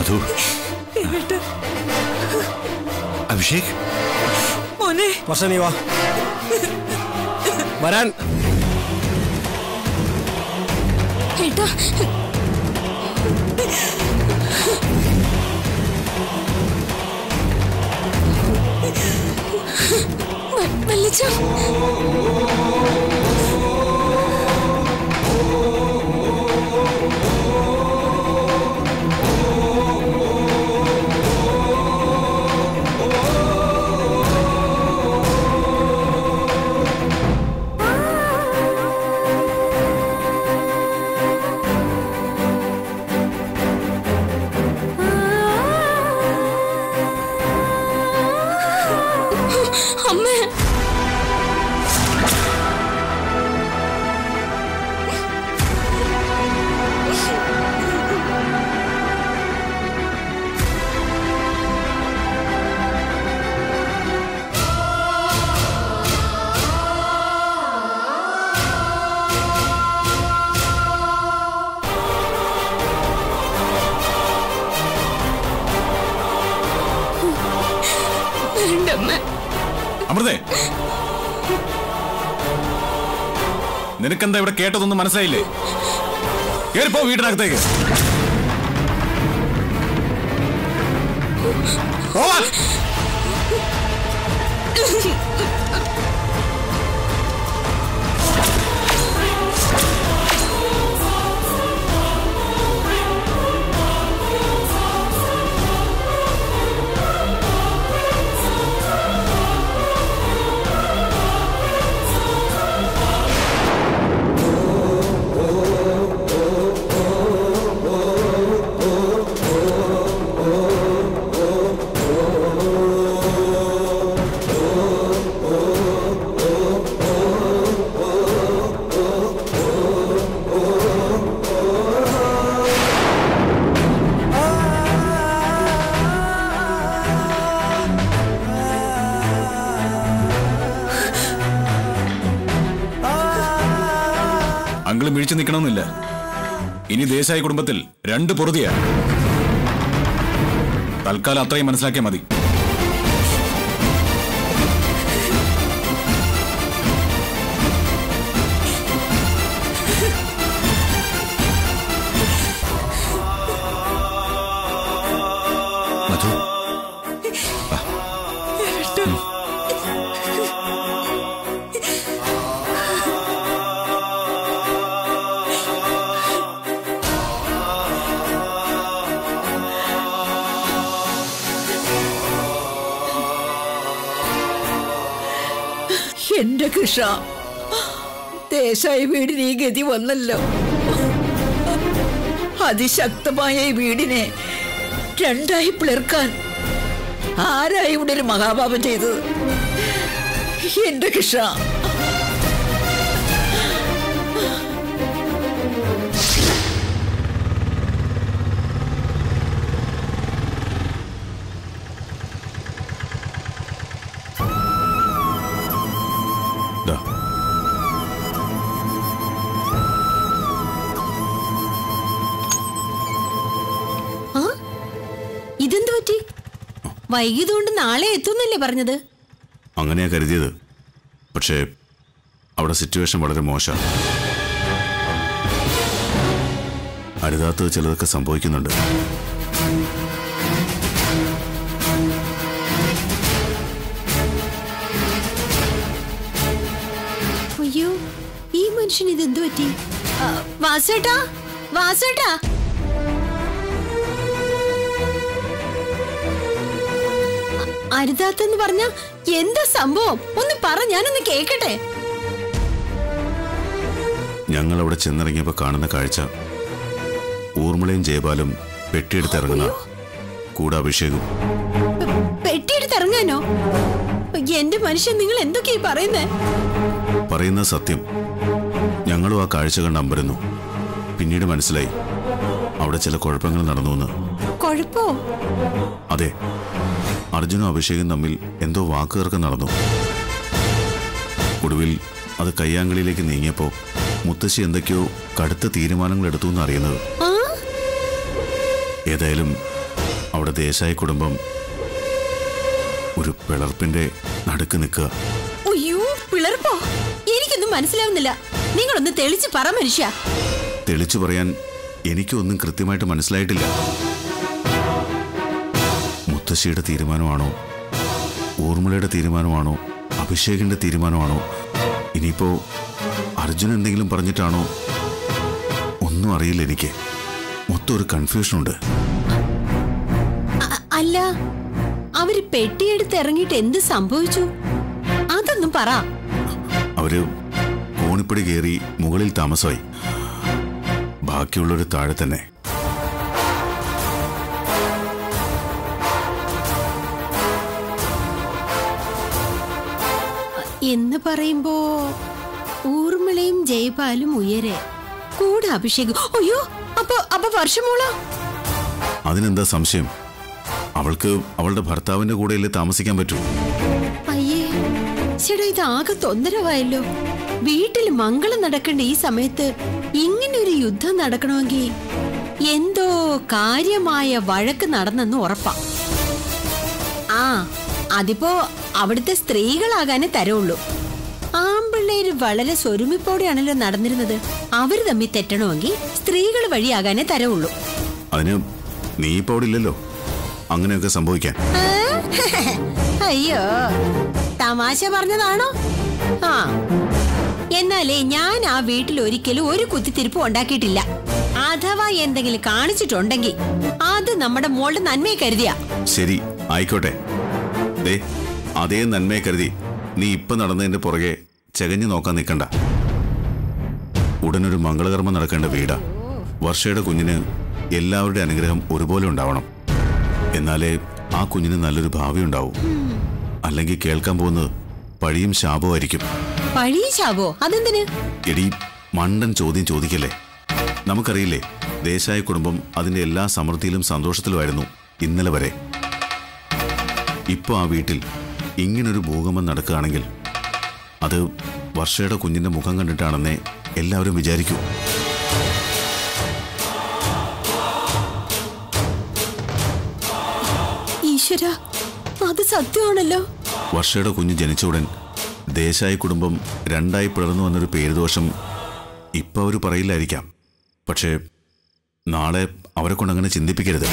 മധു, അഭിഷേക് മോനെ, വർഷ നീ വാ വരാൻ. ഏട്ടാ വല്ലിച്ച, അമ്മേ. അമൃതേ, നിനക്കെന്താ ഇവിടെ കേട്ടതൊന്നും മനസ്സിലായില്ലേ? കേറിപ്പോ വീടിനകത്തേക്ക്. അങ്കിള് മിഴിച്ചു നിൽക്കണമെന്നില്ല. ഇനി ദേശായി കുടുംബത്തിൽ 2 പൊറുതിയാ. തൽക്കാലം അത്രയും മനസ്സിലാക്കിയാൽ മതി. മധു, എന്റെ കൃഷ, ദേശായി വീടിന് ഈ ഗതി വന്നല്ലോ. അതിശക്തമായ ഈ വീടിനെ 2ആയി പിളർക്കാൻ ആരായി ഇവിടെ ഒരു മഹാപാപം ചെയ്തത്? എന്റെ കൃഷ. ഇതെന്തു പറ്റി? വൈകിയതുകൊണ്ട് നാളെ എത്തുന്നല്ലേ പറഞ്ഞത്? അങ്ങനെയാ കരുതിയത്. പക്ഷേ അവിടെ സിറ്റുവേഷൻ വളരെ മോശം. അരുതാത്തത് ചിലതൊക്കെ സംഭവിക്കുന്നുണ്ട്. അയ്യോ, ഈ മനുഷ്യന് ഇതെന്തു പറ്റി? വാസേട്ടാ, വാസേട്ടാ, അരുതാത്തെന്ന് പറഞ്ഞ എന്താ സംഭവം? ഒന്ന് പറ, ഞാനൊന്ന് കേക്കട്ടെ. ഞങ്ങൾ അവിടെ ചെന്നിറങ്ങിയപ്പോ കാണുന്ന കാഴ്ച ഊർമിളയും ജയപാലും പെട്ടിയെടുത്തിറങ്ങുന്ന, കൂടെ അഭിഷേകും. പെട്ടിയെടുത്തിറങ്ങാനോ? എന്റെ മനുഷ്യൻ, നിങ്ങൾ എന്തൊക്കെയാ പറയുന്നേ? പറയുന്ന സത്യം. ഞങ്ങളും ആ കാഴ്ച കണ്ട് അമ്പരന്നു. പിന്നീട് മനസ്സിലായി അവിടെ ചില കുഴപ്പങ്ങൾ നടന്നു എന്ന്. കുഴപ്പോ? അതെ, അർജുനും അഭിഷേകും തമ്മിൽ എന്തോ വാക്കുകൾക്ക് നടന്നു. ഒടുവിൽ അത് കയ്യാങ്കളിയിലേക്ക് നീങ്ങിയപ്പോ മുത്തശ്ശി എന്തൊക്കെയോ കടുത്ത തീരുമാനങ്ങൾ എടുത്തു എന്ന് അറിയുന്നത്. ഏതായാലും അവിടെ ദേശായി കുടുംബം ഒരു പിളർപ്പിന്റെ നടുക്ക് നിൽക്കുക. അയ്യോ, പിളർപ്പോ? എനിക്കൊന്നും മനസ്സിലാവുന്നില്ല. നിങ്ങളൊന്ന് തെളിച്ച് പറ മനുഷ്യ. തെളിച്ചു പറയാൻ എനിക്കൊന്നും കൃത്യമായിട്ട് മനസ്സിലായിട്ടില്ല. മുത്തശ്ശിയുടെ തീരുമാനമാണോ, ഊർമിളയുടെ തീരുമാനമാണോ, അഭിഷേകിന്റെ തീരുമാനമാണോ, ഇനിയിപ്പോ അർജുൻ എന്തെങ്കിലും പറഞ്ഞിട്ടാണോ, ഒന്നും അറിയില്ല. എനിക്ക് മൊത്തം ഒരു കൺഫ്യൂഷനുണ്ട്. അല്ല, അവര് പെട്ടിയെടുത്ത് ഇറങ്ങിയിട്ട് എന്ത് സംഭവിച്ചു? അതൊന്നും പറ. അവര് കോണിപ്പടി കയറി മുകളിൽ താമസമായി. ബാക്കിയുള്ളൊരു താഴെ തന്നെ. എന്ന് പറയുമ്പോ ഊർമിളയും ജയ്പാലും ഉയരെ, കൂടെ അഭിഷേകം. അയ്യോ, അപ്പൊ വർഷമോളോ? അതിനെന്താ സംശയം? അവൾക്ക് അവളുടെ ഭർത്താവിന്റെ കൂടെയല്ലേ താമസിക്കാൻ പറ്റൂ. അയ്യേ ചേട്ടാ, ഇത് ആകെ തൊന്തരവായല്ലോ. വീട്ടിൽ മംഗളം നടക്കേണ്ട ഈ സമയത്ത് ഇങ്ങനെ ഒരു യുദ്ധം നടക്കണമെങ്കിൽ എന്തോ കാര്യമായ വഴക്ക് നടന്നെന്ന് ഉറപ്പാ. ആ, അതിപ്പോ അവിടുത്തെ സ്ത്രീകളാകാനേ തരവുള്ളൂ. ആമ്പിള്ളേര് വളരെ സ്വരുമിപ്പോടെയാണല്ലോ നടന്നിരുന്നത്. അവര് തമ്മിൽ തെറ്റണമെങ്കിൽ സ്ത്രീകൾ വഴിയാകാനേ തരവുള്ളൂ. അതിന് നീ ഇപ്പൊ അവിടെ ഇല്ലല്ലോ അങ്ങനെയൊക്കെ സംഭവിക്കാൻ. അയ്യോ, തമാശ പറഞ്ഞതാണോ? ആ, എന്നാലേ ഞാൻ ആ വീട്ടിൽ ഒരിക്കലും ഒരു കുത്തിത്തിരിപ്പ് ഉണ്ടാക്കിയിട്ടില്ല. അഥവാ എന്തെങ്കിലും കാണിച്ചിട്ടുണ്ടെങ്കിൽ അത് നമ്മുടെ മോളുടെ നന്മയെ കരുതിയാ. ശരി, ആയിക്കോട്ടെ. ദേ, അതേ നന്മയെ കരുതി നീ ഇപ്പൊ നടന്നതിന്റെ പുറകെ ചെകഞ്ഞു നോക്കാൻ നിൽക്കണ്ട. ഉടനൊരു മംഗളകർമ്മം നടക്കേണ്ട വീടാ. വർഷയുടെ കുഞ്ഞിന് എല്ലാവരുടെ അനുഗ്രഹം ഒരുപോലെ ഉണ്ടാവണം. എന്നാലേ ആ കുഞ്ഞിന് നല്ലൊരു ഭാവി ഉണ്ടാവും. അല്ലെങ്കിൽ കേൾക്കാൻ പോകുന്നത് പഴിയും ശാപമായിരിക്കും. പഴിയും ശാപോ? അതെന്തിന്? എടി, മണ്ടൻ ചോദ്യം ചോദിക്കല്ലേ. നമുക്കറിയില്ലേ, ദേശായി കുടുംബം അതിന്റെ എല്ലാ സമൃദ്ധിയിലും സന്തോഷത്തിലുമായിരുന്നു ഇന്നലെ വരെ. ഇപ്പൊ ആ വീട്ടിൽ ഇങ്ങനൊരു ഭൂകമ്പം നടക്കുകയാണെങ്കിൽ അത് വർഷയുടെ കുഞ്ഞിന്റെ മുഖം കണ്ടിട്ടാണെന്നേ എല്ലാവരും വിചാരിക്കൂ. ഈശ്വര, അത് സത്യമാണല്ലോ. വർഷയുടെ കുഞ്ഞ് ജനിച്ച ഉടൻ ദേശായി കുടുംബം രണ്ടായി പിളർന്നു വന്നൊരു പേരുദോഷം ഇപ്പൊ അവര് പറയില്ലായിരിക്കാം. പക്ഷേ നാളെ അവരെ കൊണ്ടങ്ങനെ ചിന്തിപ്പിക്കരുത്.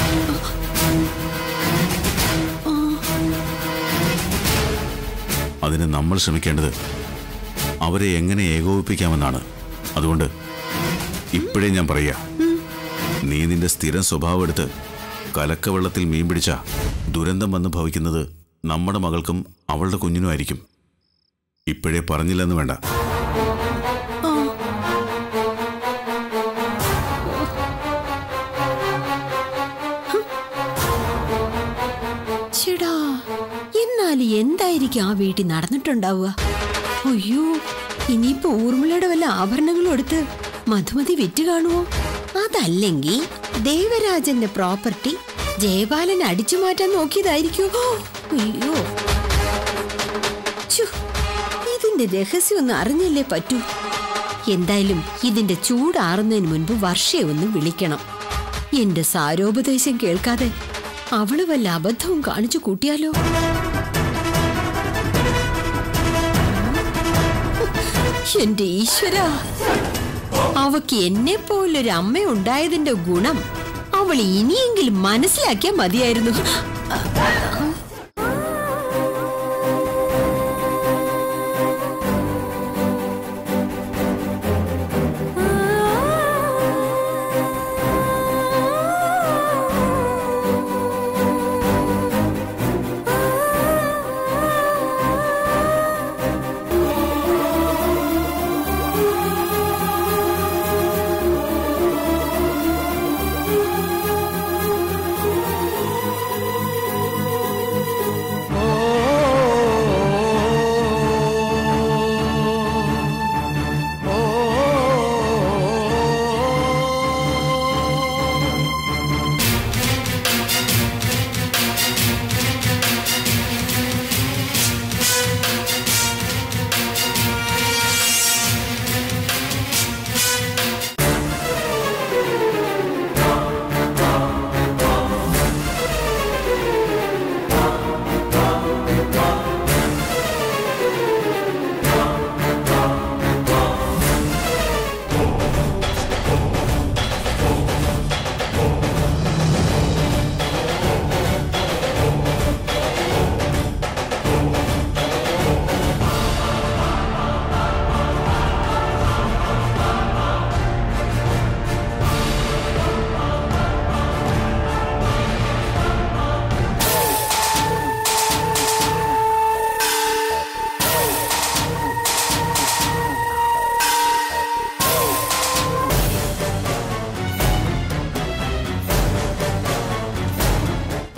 അതിന് നമ്മൾ ശ്രമിക്കേണ്ടത് അവരെ എങ്ങനെ ഏകോപിപ്പിക്കാമെന്നാണ്. അതുകൊണ്ട് ഇപ്പോഴേ ഞാൻ പറയാ, നീ നിന്റെ സ്ഥിരം സ്വഭാവം എടുത്ത് കലക്കവെള്ളത്തിൽ മീൻ പിടിച്ച ദുരന്തം വന്ന് ഭവിക്കുന്നത് നമ്മുടെ മകൾക്കും അവളുടെ കുഞ്ഞിനുമായിരിക്കും. ഇപ്പോഴേ പറഞ്ഞില്ലെന്ന് വേണ്ട. ചേടാ, എന്നാലും എന്തായിരിക്കും ആ വീട്ടിൽ നടന്നിട്ടുണ്ടാവുക? അയ്യോ, ഇനിയിപ്പോ ഊർമിളയുടെ വല്ല ആഭരണങ്ങളും എടുത്ത് മധുമതി വിറ്റ് കാണുമോ? അതല്ലെങ്കിൽ ദേവരാജന്റെ പ്രോപ്പർട്ടി ജയപാലൻ അടിച്ചു മാറ്റാൻ നോക്കിയതായിരിക്കുമോ? അയ്യോ, ഇതിന്റെ രഹസ്യം ഒന്ന് അറിഞ്ഞല്ലേ പറ്റൂ. എന്തായാലും ഇതിന്റെ ചൂടാറുന്നതിന് മുൻപ് വർഷയെ ഒന്ന് വിളിക്കണം. എന്റെ സാരോപദേശം കേൾക്കാതെ അവള് വല്ല അബദ്ധവും കാണിച്ചു കൂട്ടിയാലോ? എന്റെ ഈശ്വര, അവക്ക് എന്നെ പോലൊരു അമ്മ ഉണ്ടായതിന്റെ ഗുണം അവൾ ഇനിയെങ്കിലും മനസ്സിലാക്കിയാൽ മതിയായിരുന്നു.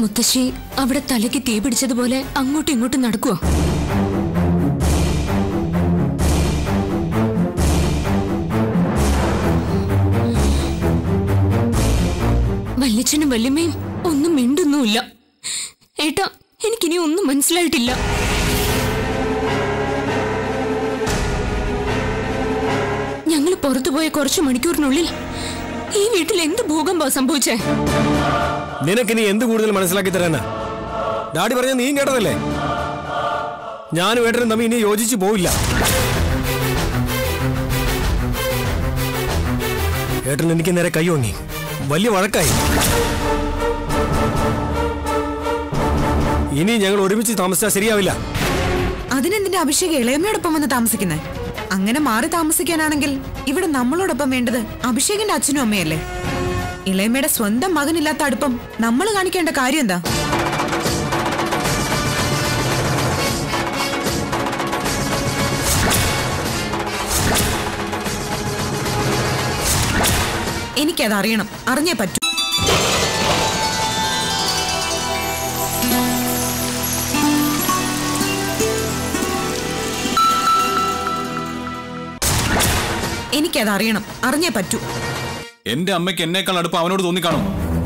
മുത്തശ്ശി അവിടെ തലയ്ക്ക് തീ പിടിച്ചതുപോലെ അങ്ങോട്ടും ഇങ്ങോട്ടും നടക്കുവോ? വല്യച്ഛനും വല്യമ്മയും ഒന്നും മിണ്ടുന്നുമില്ല. ഏട്ടാ, എനിക്കിനി ഒന്നും മനസ്സിലായിട്ടില്ല. ഞങ്ങൾ പുറത്തുപോയ കുറച്ചു മണിക്കൂറിനുള്ളിൽ ഈ വീട്ടിൽ എന്ത് ഭൂകമ്പം സംഭവിച്ചേ? നിനക്കിനി എന്ത് കൂടുതൽ മനസ്സിലാക്കി തരാനാ? ഡാഡി പറഞ്ഞ നീയും കേട്ടതല്ലേ? ഞാനും ഏട്ടനും തമ്മിൽ ഇനി യോജിച്ചു പോവില്ല. ഏട്ടൻ എനിക്ക് നേരെ കൈ വാങ്ങി, വലിയ വഴക്കായി. ഇനി ഞങ്ങൾ ഒരുമിച്ച് താമസിച്ചാൽ ശരിയാവില്ല. അതിനെന്തിന്റെ അഭിഷേക് ഇളയമ്മയോടൊപ്പം വന്ന് താമസിക്കുന്നേ? അങ്ങനെ മാറി താമസിക്കാനാണെങ്കിൽ ഇവിടെ നമ്മളോടൊപ്പം വേണ്ടത് അഭിഷേകിന്റെ അച്ഛനും അമ്മയല്ലേ? ഇളയമ്മയുടെ സ്വന്തം മകനില്ലാത്ത അടുപ്പം നമ്മൾ കാണിക്കേണ്ട കാര്യം എന്താ? എനിക്കത് അറിയണം, അറിഞ്ഞേ പറ്റൂ. എനിക്കത് അറിയണം, അറിഞ്ഞേ പറ്റൂ. എന്റെ അമ്മയ്ക്ക് എന്നേക്കാൾ അടുപ്പം അവനോട് തോന്നിക്കാണും.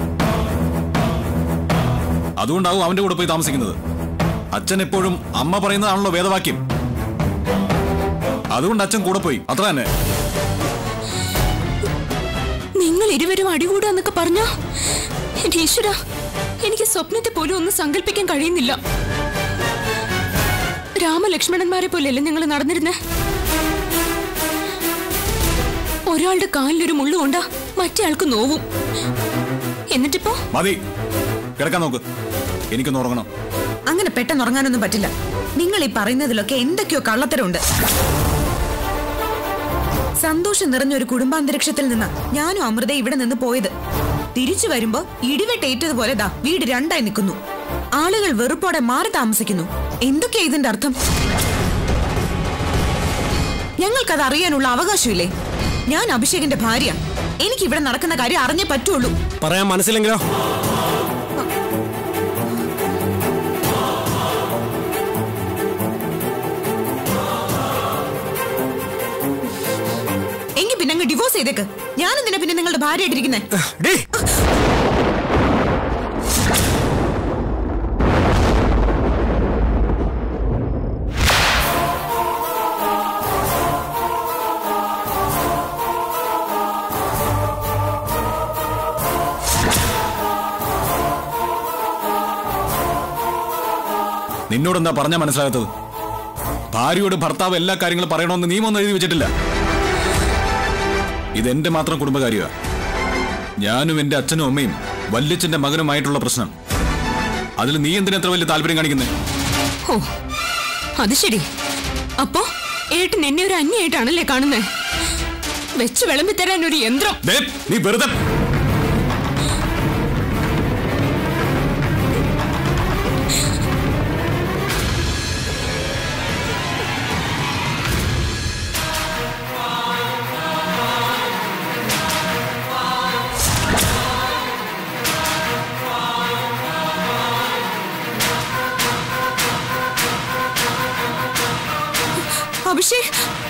അതുകൊണ്ടാവും അവന്റെ കൂടെ പോയി താമസിക്കുന്നത്. അച്ഛൻ എപ്പോഴും അമ്മ പറയുന്നതാണല്ലോ വേദവാക്യം. അതുകൊണ്ട് അച്ഛൻ കൂടെ പോയി, അത്ര തന്നെ. നിങ്ങൾ ഇരുവരും അടികൂടാന്നൊക്കെ പറഞ്ഞോ? എന്റെ ഈശ്വര, എനിക്ക് സ്വപ്നത്തെ പോലും ഒന്നും സങ്കല്പിക്കാൻ കഴിയുന്നില്ല. രാമലക്ഷ്മണന്മാരെ പോലെയല്ലേ നിങ്ങൾ നടന്നിരുന്നേ? ഒരാളുടെ കാലിലൊരു മുള്ളു കൊണ്ടാ മറ്റേ ആൾക്ക് നോവും. എന്നിട്ടിപ്പോ മതി, കിടക്കാൻ നോക്ക്. എനിക്കൊന്ന് ഉറങ്ങണം. അങ്ങനെ പെട്ടെന്ന് ഉറങ്ങാനൊന്നും പറ്റില്ല. നിങ്ങൾ ഈ പറയുന്നതിലൊക്കെ എന്തൊക്കെയോ കള്ളത്തരമുണ്ട്. സന്തോഷം നിറഞ്ഞ ഒരു കുടുംബാന്തരീക്ഷത്തിൽ നിന്നാ ഞാനും അമൃത ഇവിടെ നിന്ന് പോയത്. തിരിച്ചു വരുമ്പോ ഇടിവെട്ടേറ്റതുപോലെ ദാ വീട് രണ്ടായി നിൽക്കുന്നു. ആളുകൾ വെറുപ്പോടെ മാറി താമസിക്കുന്നു. എന്തൊക്കെയാ ഇതിന്റെ അർത്ഥം? ഞങ്ങൾക്കത് അറിയാനുള്ള അവകാശമില്ലേ? ഞാൻ അഭിഷേകിന്റെ ഭാര്യ. എനിക്ക് ഇവിടെ നടക്കുന്ന കാര്യം അറിഞ്ഞേ പറ്റുള്ളൂ. പറയാൻ മനസ്സിലെങ്കിലോ? എങ്കിൽ പിന്നെ അങ്ങ് ഡിവോഴ്സ് ചെയ്തേക്ക്. ഞാനെന്തിനാ പിന്നെ നിങ്ങളുടെ ഭാര്യ ആയിട്ടിരിക്കുന്നേ? നിന്നോടെന്താ പറഞ്ഞാ മനസ്സിലാകാത്തത്? ഭാര്യയോട് ഭർത്താവ് എല്ലാ കാര്യങ്ങളും പറയണമെന്ന് നിയമമൊന്നും എഴുതി വെച്ചിട്ടില്ല. ഇതെന്റെ മാത്രം കുടുംബകാര്യമാണ്. ഞാനും എന്റെ അച്ഛനും അമ്മയും വല്യച്ഛന്റെ മകനുമായിട്ടുള്ള പ്രശ്നം. അതിൽ നീ എന്തിനാ എത്ര വലിയ താല്പര്യം കാണിക്കുന്നേ? ഓ, അത് ശരി. അപ്പോ ഏട്ടൻ എന്നെ ഒരു അന്യായിട്ടാണല്ലേ കാണുന്നേ? വെച്ച് വിളമ്പി തരാൻ ഒരു യന്ത്രം. നീ വെറുതെ അഭിഷേക്,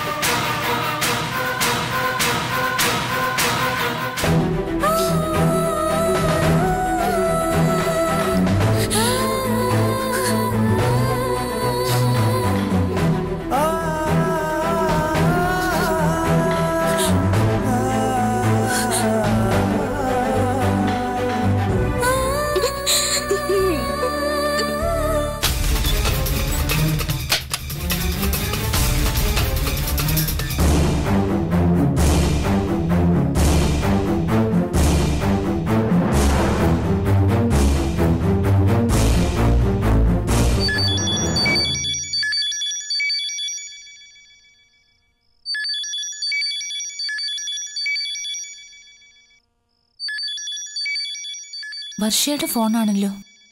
വർഷയുടെ ഫോണാണല്ലോ.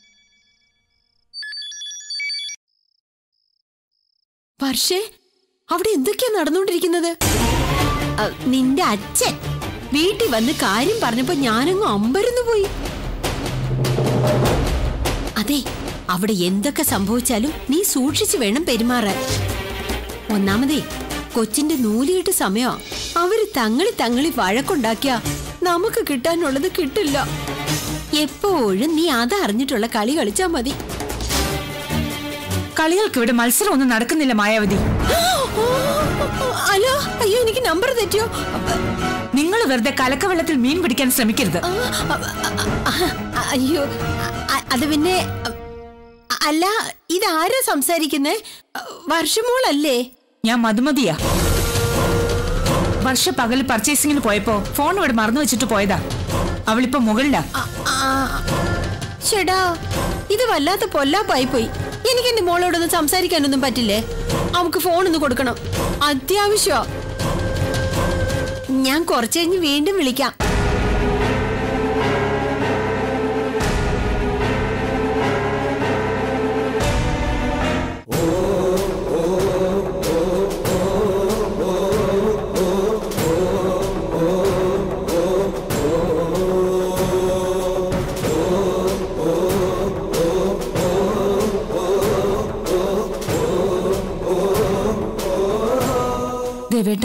വർഷേ, അവിടെ എന്തൊക്കെയാ നടന്നുകൊണ്ടിരിക്കുന്നത്? നിന്റെ അച്ഛൻ വീട്ടിൽ വന്ന് കാര്യം പറഞ്ഞപ്പോ ഞാനങ്ങ് അമ്പരന്നു പോയി. അതെ, അവിടെ എന്തൊക്കെ സംഭവിച്ചാലും നീ സൂക്ഷിച്ചു വേണം പെരുമാറാൻ. ഒന്നാമതേ കൊച്ചിന്റെ നൂലുകെട്ട് സമയമാ. അവര് തങ്ങളി വഴക്കുണ്ടാക്കിയ നമുക്ക് കിട്ടാനുള്ളത് കിട്ടില്ല. എപ്പോഴും നീ അതറിഞ്ഞിട്ടുള്ള കളി കളിച്ചാ മതി. കളികൾക്ക് ഇവിടെ മത്സരം ഒന്നും നടക്കുന്നില്ല മായാവതി. അല്ലോ, അയ്യോ, എനിക്ക് നമ്പർ തെറ്റിയോ? നിങ്ങൾ വെറുതെ കലക്കവെള്ളത്തിൽ മീൻ പിടിക്കാൻ ശ്രമിക്കരുത്. അയ്യോ, അത് പിന്നെ അല്ല, ഇതാരാ സംസാരിക്കുന്നേ? വർഷമോളല്ലേ? ഞാൻ മധുമതിയാ. വർഷ പകൽ പർച്ചേസിങ്ങിന് പോയപ്പോ ഫോൺ ഇവിടെ മറന്നു വെച്ചിട്ട് പോയതാ. അവളിപ്പോ മുകളിലാ. ചേടാ, ഇത് വല്ലാത്ത പൊല്ലാപ്പായി പോയി. എനിക്ക് എന്റെ മോളോടൊന്നും സംസാരിക്കാനൊന്നും പറ്റില്ലേ? നമുക്ക് ഫോണൊന്ന് കൊടുക്കണം, അത്യാവശ്യം. ഞാൻ കുറച്ച് കഴിഞ്ഞ് വീണ്ടും വിളിക്കാം. ദേവേട്ടാ,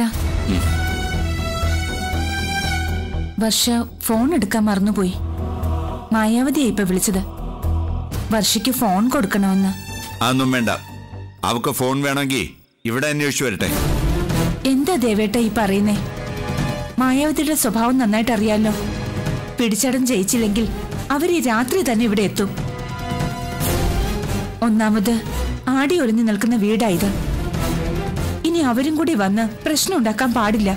വർഷ ഫോൺ എടുക്കാൻ മറന്നുപോയി. മായാവതിയാ ഇപ്പൊ വിളിച്ചത്. വർഷയ്ക്ക് ഫോൺ കൊടുക്കണമെന്ന്. അതൊന്നും വേണ്ട. അവക്ക് ഫോൺ വേണമെങ്കിൽ ഇവിടെ അന്വേഷിച്ചു വരട്ടെ. എന്താ ദേവേട്ട ഈ പറയുന്നേ? മായാവതിയുടെ സ്വഭാവം നന്നായിട്ട് അറിയാലോ. പിടിച്ചടം ജയിച്ചില്ലെങ്കിൽ അവര് രാത്രി തന്നെ ഇവിടെ എത്തും. ഒന്നാമത് ആടി ഒളിഞ്ഞു നിൽക്കുന്ന വീടായത്. ഇനി അവരും കൂടി വന്ന് പ്രശ്നം ഉണ്ടാക്കാൻ പാടില്ല.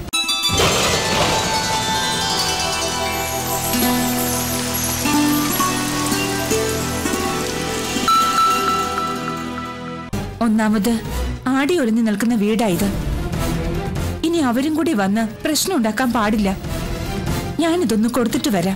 ഒന്നാമത് ആടി ഒളിഞ്ഞു നിൽക്കുന്ന വീടായത്. ഇനി അവരും കൂടി വന്ന് പ്രശ്നം ഉണ്ടാക്കാൻ പാടില്ല. ഞാനിതൊന്ന് കൊടുത്തിട്ട് വരാം.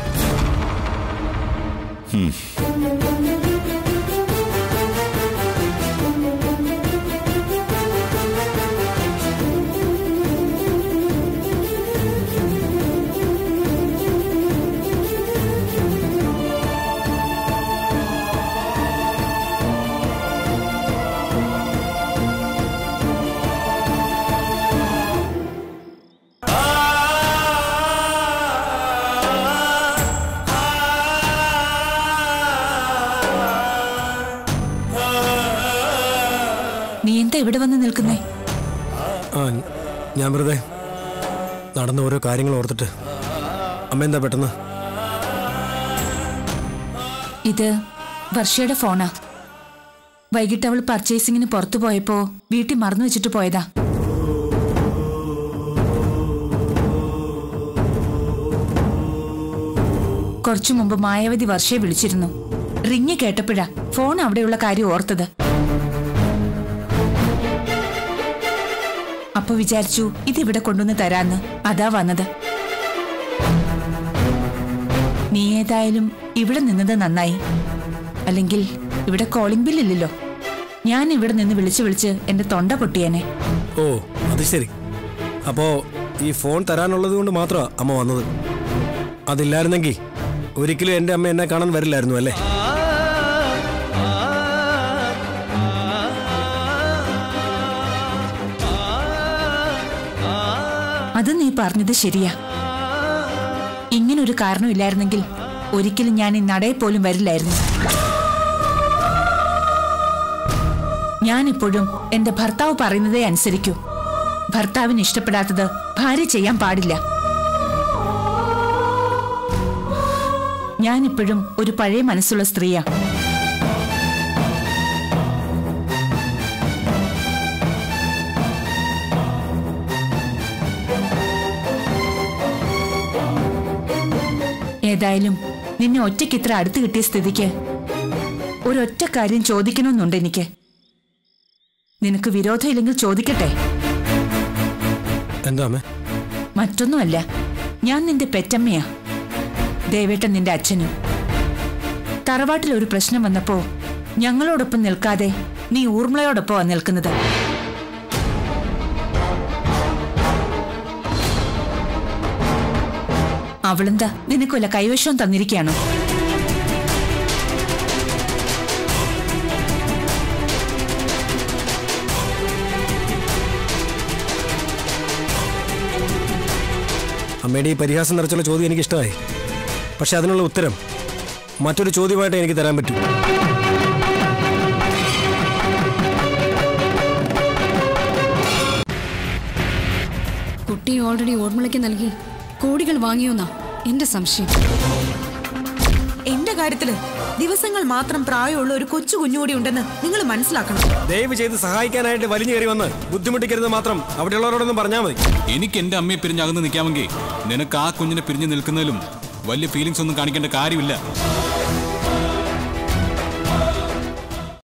നീ എന്താ ഇവിടെ വന്ന് നിൽക്കുന്നേ? ഞാൻ വെറുതെ നടന്ന ഓരോ കാര്യങ്ങൾ ഓർത്തിട്ട്. അമ്മ എന്താ പെട്ടെന്ന്? ഇത് വർഷയുടെ ഫോണാ. വൈകിട്ട് അവൾ പർച്ചേസിങ്ങിന് പുറത്തു പോയപ്പോ വീട്ടിൽ മറന്നു വെച്ചിട്ട് പോയതാ. കുറച്ചു മുമ്പ് മായാവതി വർഷയെ വിളിച്ചിരുന്നു. റിങ് കേട്ടപ്പോഴാ ഫോൺ അവിടെയുള്ള കാര്യം ഓർത്തത്. അപ്പൊ വിചാരിച്ചു ഇതിവിടെ കൊണ്ടുവന്ന് തരാന്ന്. അതാ വന്നത്. നീ ഏതായാലും ഇവിടെ നിന്നത് നന്നായി. അല്ലെങ്കിൽ ഇവിടെ കോളിംഗ് ബില്ലില്ലല്ലോ. ഞാൻ ഇവിടെ നിന്ന് വിളിച്ച് വിളിച്ച് എന്റെ തൊണ്ട പൊട്ടിയേനെ. ഓ, അത് ശരി. അപ്പോ ഈ ഫോൺ തരാനുള്ളത് കൊണ്ട് മാത്രമാ അമ്മ വന്നത്. അതില്ലായിരുന്നെങ്കിൽ ഒരിക്കലും എന്റെ അമ്മ എന്നെ കാണാൻ വരില്ലായിരുന്നു അല്ലേ? അത് നീ പറഞ്ഞത് ശരിയാ. ഇങ്ങനൊരു കാരണമില്ലായിരുന്നെങ്കിൽ ഒരിക്കലും ഞാൻ ഈ നടയിൽ പോലും വരില്ലായിരുന്നു. ഞാനിപ്പോഴും എന്റെ ഭർത്താവ് പറയുന്നതേ അനുസരിക്കൂ. ഭർത്താവിന് ഇഷ്ടപ്പെടാത്തത് ഭാര്യ ചെയ്യാൻ പാടില്ല. ഞാനിപ്പോഴും ഒരു പഴയ മനസ്സുള്ള സ്ത്രീയാ. ഏതായാലും നിന്നെ ഒറ്റയ്ക്ക് ഇത്ര അടുത്ത് കിട്ടിയ സ്ഥിതിക്ക് ഒരൊറ്റ കാര്യം ചോദിക്കണമെന്നുണ്ട് എനിക്ക്. നിനക്ക് വിരോധമില്ലെങ്കിൽ ചോദിക്കട്ടെ? എന്താ അമ്മേ? മറ്റൊന്നുമല്ല, ഞാൻ നിന്റെ പെറ്റമ്മയാ. ദേവേട്ടൻ നിന്റെ അച്ഛനും. തറവാട്ടിൽ ഒരു പ്രശ്നം വന്നപ്പോ ഞങ്ങളോടൊപ്പം നിൽക്കാതെ നീ ഊർമിളയോടൊപ്പമാ നിൽക്കുന്നത്. അവളെന്താ നിനക്കൊല്ല കൈവശവും തന്നിരിക്കുകയാണോ? അമ്മയുടെ ഈ പരിഹാസം നിറച്ചുള്ള ചോദ്യം എനിക്ക് ഇഷ്ടമായി. പക്ഷെ അതിനുള്ള ഉത്തരം മറ്റൊരു ചോദ്യമായിട്ട് എനിക്ക് തരാൻ പറ്റൂ. കുട്ടി ഓൾറെഡി ഓർമ്മളയ്ക്ക് നൽകി കോടികൾ വാങ്ങിയോന്നാ എന്റെ സംശയം. എന്റെ കാര്യത്തില് ദിവസങ്ങൾ മാത്രം പ്രായമുള്ള ഒരു കൊച്ചു കുഞ്ഞുകൂടി ഉണ്ടെന്ന് നിങ്ങൾ മനസ്സിലാക്കണം. ദയവ് ചെയ്ത് സഹായിക്കാനായിട്ട് വലിഞ്ഞു കയറി വന്ന് ബുദ്ധിമുട്ടിക്കരുത് മാത്രം അവിടെയുള്ളവരോടൊന്നും പറഞ്ഞാൽ മതി. എനിക്ക് എന്റെ അമ്മയെ പിരിഞ്ഞകന്ന് നിൽക്കാമെങ്കിൽ നിനക്ക് ആ കുഞ്ഞിനെ പിരിഞ്ഞു നിൽക്കുന്നതിലും വലിയ ഫീലിങ്സ് ഒന്നും കാണിക്കേണ്ട കാര്യമില്ല.